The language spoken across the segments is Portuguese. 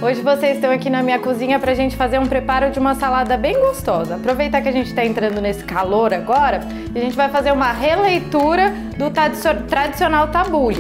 Hoje vocês estão aqui na minha cozinha pra gente fazer um preparo de uma salada bem gostosa. Aproveitar que a gente tá entrando nesse calor agora e a gente vai fazer uma releitura do tradicional tabule.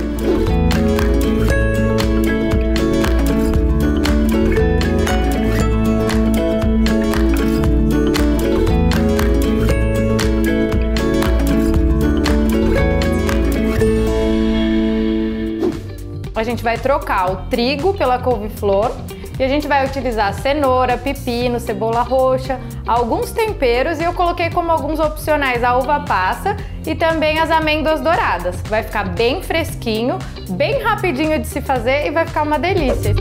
A gente vai trocar o trigo pela couve-flor e a gente vai utilizar cenoura, pepino, cebola roxa, alguns temperos e eu coloquei como alguns opcionais a uva passa e também as amêndoas douradas. Vai ficar bem fresquinho, bem rapidinho de se fazer e vai ficar uma delícia.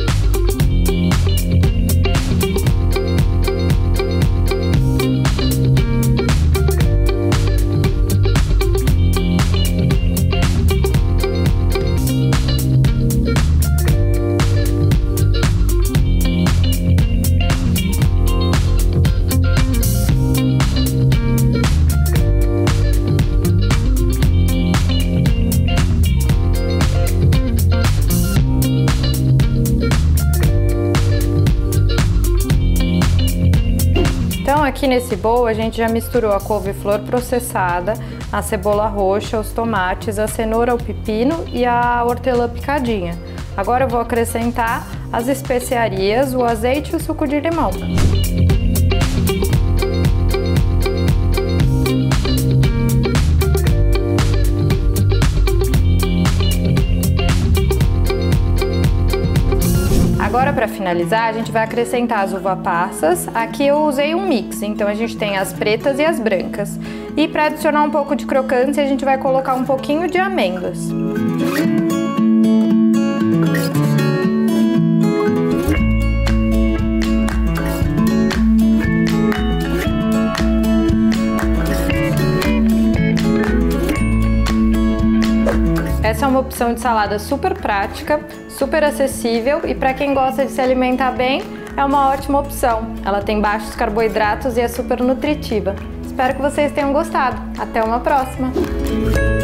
Então aqui nesse bowl a gente já misturou a couve-flor processada, a cebola roxa, os tomates, a cenoura, o pepino e a hortelã picadinha. Agora eu vou acrescentar as especiarias, o azeite e o suco de limão. Agora, para finalizar, a gente vai acrescentar as uva passas. Aqui eu usei um mix, então a gente tem as pretas e as brancas. E para adicionar um pouco de crocância, a gente vai colocar um pouquinho de amêndoas. Essa é uma opção de salada super prática, super acessível e para quem gosta de se alimentar bem, é uma ótima opção. Ela tem baixos carboidratos e é super nutritiva. Espero que vocês tenham gostado. Até uma próxima!